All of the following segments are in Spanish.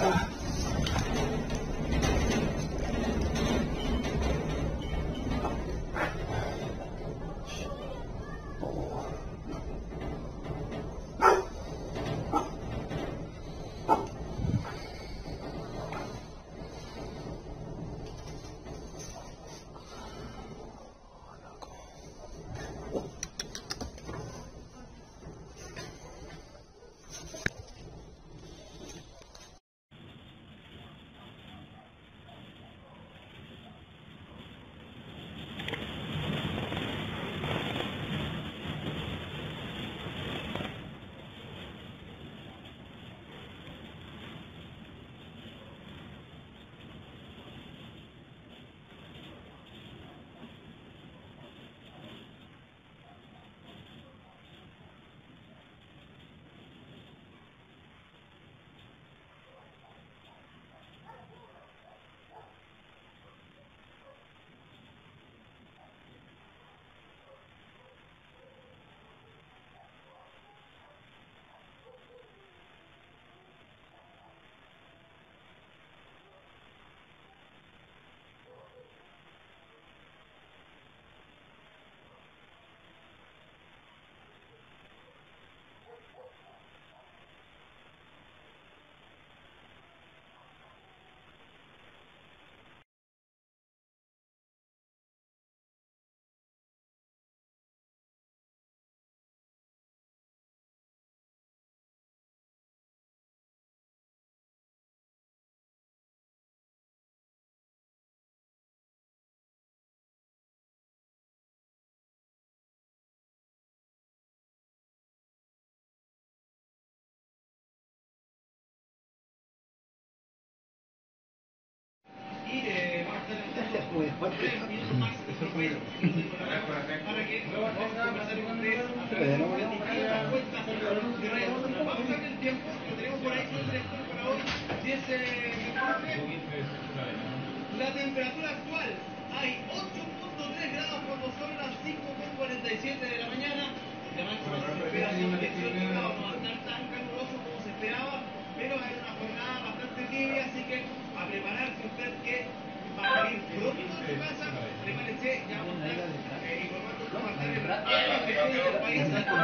La temperatura actual, hay 8.3 grados cuando son las 5:47 de la mañana. De máxima se espera son 18 grados, no va a estar tan caluroso como se esperaba, pero es una jornada bastante tibia, así que a prepararse usted que va a salir pronto de su casa, prepárese, ya vamos a estar informando cómo va a estar el país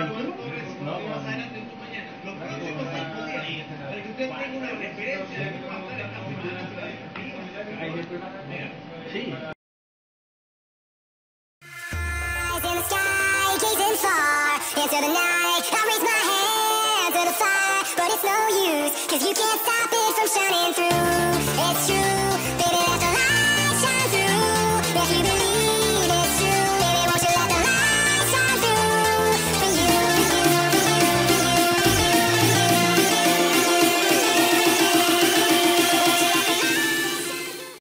más adelante en tu mañana. Los próximos 5 días, para que usted tenga una referencia de cómo va a estar esta semana. Sí. In the sky, gazing far into the night, I raise my hand to the fire, but it's no use, 'cause you can't stop it from shining